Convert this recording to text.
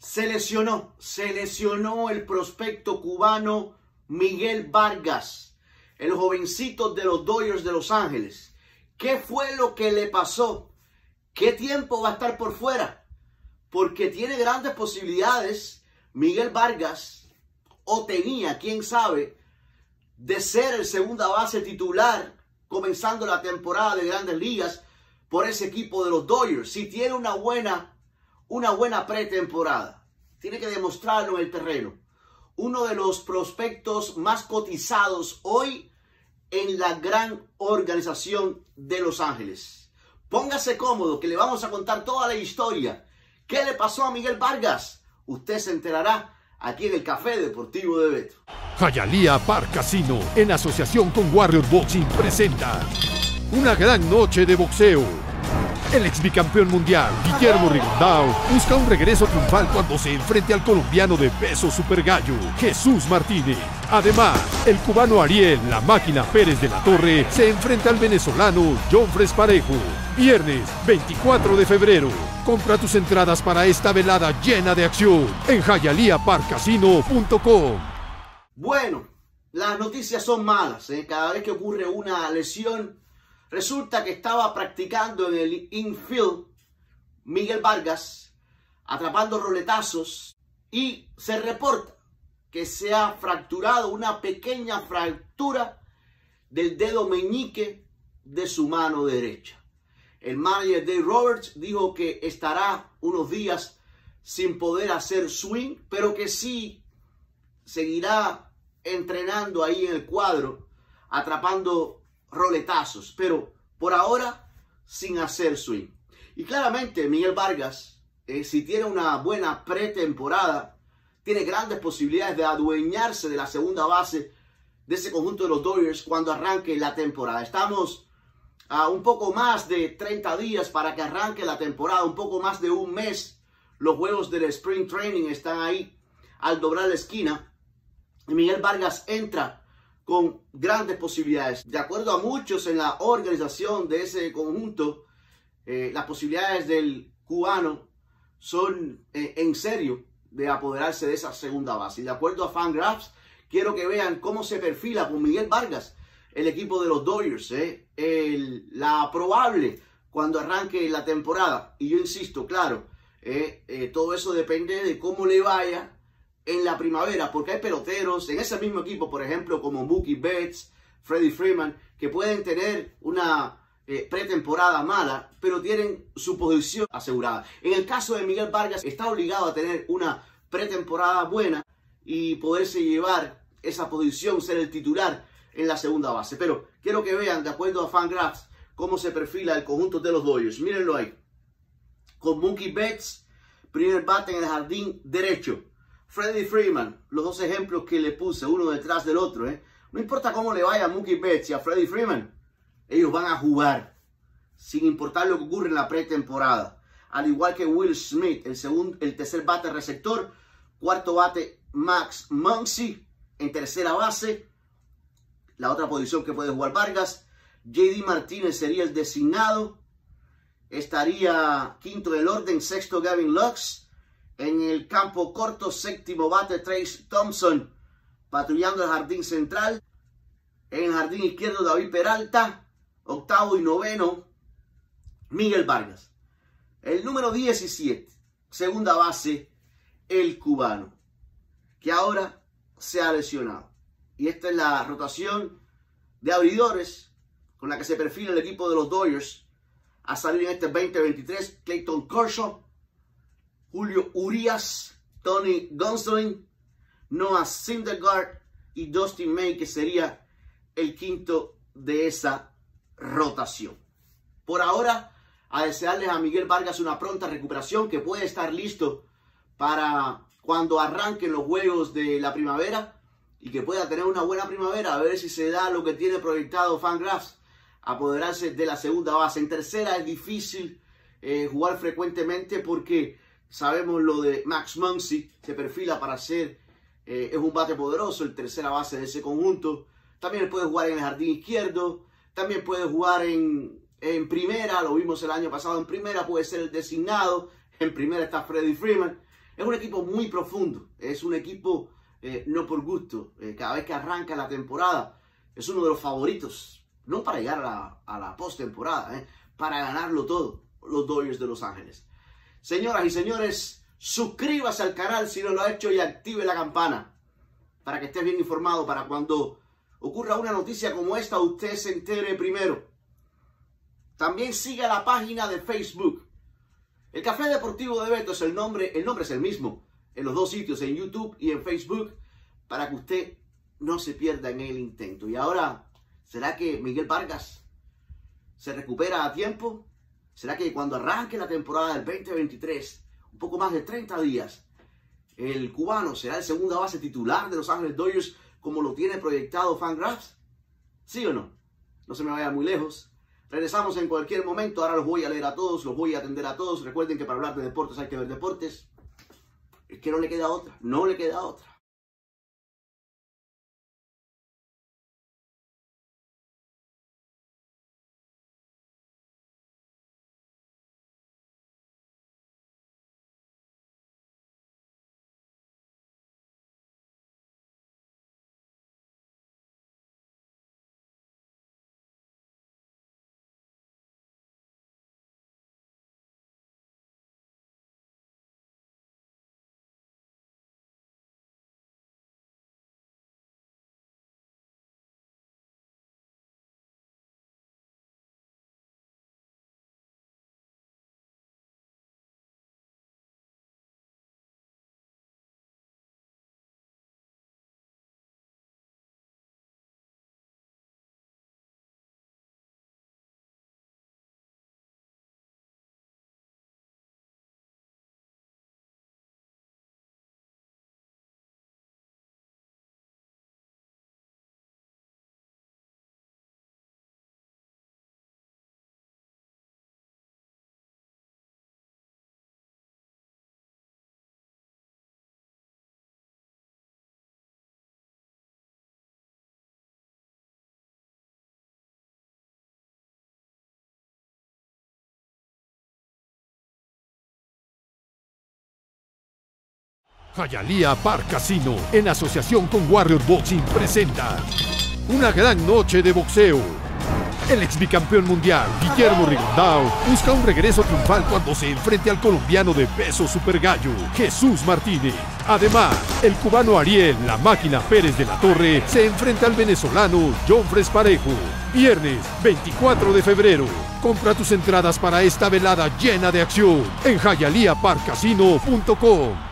Se lesionó el prospecto cubano Miguel Vargas, el jovencito de los Dodgers de Los Ángeles. ¿Qué fue lo que le pasó? ¿Qué tiempo va a estar por fuera? Porque tiene grandes posibilidades Miguel Vargas, o tenía, quién sabe, de ser el segunda base titular comenzando la temporada de Grandes Ligas por ese equipo de los Dodgers. Si tiene una buena pretemporada, tiene que demostrarlo en el terreno. Uno de los prospectos más cotizados hoy en la gran organización de Los Ángeles. Póngase cómodo que le vamos a contar toda la historia. ¿Qué le pasó a Miguel Vargas? Usted se enterará aquí en el Café Deportivo de Beto. Hialeah Park Casino, en asociación con Warrior Boxing, presenta una gran noche de boxeo. El ex bicampeón mundial, Guillermo Rigondeaux, busca un regreso triunfal cuando se enfrente al colombiano de peso super gallo, Jesús Martínez. Además, el cubano Ariel La Máquina Pérez de la Torre se enfrenta al venezolano John Fresparejo. Viernes 24 de febrero. Compra tus entradas para esta velada llena de acción en hialeahparkcasino.com. Bueno, las noticias son malas. Cada vez que ocurre una lesión, resulta que estaba practicando en el infield Miguel Vargas, atrapando roletazos, y se reporta que se ha fracturado una pequeña fractura del dedo meñique de su mano derecha. El manager Dave Roberts dijo que estará unos días sin poder hacer swing, pero que sí seguirá entrenando ahí en el cuadro, atrapando roletazos, pero por ahora sin hacer swing. Y claramente Miguel Vargas, si tiene una buena pretemporada, tiene grandes posibilidades de adueñarse de la segunda base de ese conjunto de los Dodgers cuando arranque la temporada. Estamos a un poco más de 30 días para que arranque la temporada, un poco más de un mes. Los juegos del Spring Training están ahí al doblar la esquina. Y Miguel Vargas entra con grandes posibilidades. De acuerdo a muchos en la organización de ese conjunto, las posibilidades del cubano son en serio de apoderarse de esa segunda base. Y de acuerdo a Fangraphs, quiero que vean cómo se perfila con Miguel Vargas el equipo de los Dodgers, la probable cuando arranque la temporada. Y yo insisto, claro, todo eso depende de cómo le vaya en la primavera, porque hay peloteros en ese mismo equipo, por ejemplo, como Mookie Betts, Freddie Freeman, que pueden tener una pretemporada mala, pero tienen su posición asegurada. En el caso de Miguel Vargas, está obligado a tener una pretemporada buena y poderse llevar esa posición, ser el titular en la segunda base. Pero quiero que vean, de acuerdo a Fangraphs, cómo se perfila el conjunto de los Dodgers. Mírenlo ahí. Con Mookie Betts, primer bate en el jardín derecho. Freddie Freeman, los dos ejemplos que le puse, uno detrás del otro. No importa cómo le vaya a Mookie Betts y a Freddie Freeman, ellos van a jugar, sin importar lo que ocurre en la pretemporada. Al igual que Will Smith, el tercer bate receptor. Cuarto bate Max Muncy en tercera base, la otra posición que puede jugar Vargas. JD Martínez sería el designado. Estaría quinto del orden, sexto Gavin Lux. En el campo corto, séptimo bate Trayce Thompson, patrullando el jardín central. En el jardín izquierdo, David Peralta. Octavo y noveno, Miguel Vargas. El número 17, segunda base, el cubano, que ahora se ha lesionado. Y esta es la rotación de abridores con la que se perfila el equipo de los Dodgers a salir en este 2023. Clayton Kershaw, Julio Urias, Tony Gonsolin, Noah Syndergaard y Dustin May, que sería el quinto de esa rotación. Por ahora, a desearles a Miguel Vargas una pronta recuperación, que puede estar listo para cuando arranquen los juegos de la primavera y que pueda tener una buena primavera, a ver si se da lo que tiene proyectado Fangraphs, apoderarse de la segunda base. En tercera es difícil jugar frecuentemente porque sabemos lo de Max Muncy, se perfila para ser, es un bate poderoso, el tercera base de ese conjunto. También puede jugar en el jardín izquierdo, también puede jugar en primera, lo vimos el año pasado en primera, puede ser el designado. En primera está Freddie Freeman. Es un equipo muy profundo, es un equipo no por gusto. Cada vez que arranca la temporada es uno de los favoritos, no para llegar a la postemporada, para ganarlo todo, los Dodgers de Los Ángeles. Señoras y señores, suscríbase al canal si no lo ha hecho y active la campana para que esté bien informado, para cuando ocurra una noticia como esta usted se entere primero. También siga la página de Facebook. El Café Deportivo de Beto es el nombre es el mismo en los dos sitios, en YouTube y en Facebook, para que usted no se pierda en el intento. Y ahora, ¿será que Miguel Vargas se recupera a tiempo? ¿Será que cuando arranque la temporada del 2023, un poco más de 30 días, el cubano será el segunda base titular de Los Ángeles Dodgers como lo tiene proyectado Fangraphs? ¿Sí o no? No se me vaya muy lejos. Regresamos en cualquier momento. Ahora los voy a leer a todos, los voy a atender a todos. Recuerden que para hablar de deportes hay que ver deportes. Es que no le queda otra, no le queda otra. Hialeah Park Casino, en asociación con Warrior Boxing, presenta una gran noche de boxeo. El ex bicampeón mundial, Guillermo Rigondeaux, busca un regreso triunfal cuando se enfrente al colombiano de peso super gallo, Jesús Martínez. Además, el cubano Ariel La Máquina Pérez de la Torre se enfrenta al venezolano Jonfres Parejo. Viernes 24 de febrero. Compra tus entradas para esta velada llena de acción en hialeahparkcasino.com.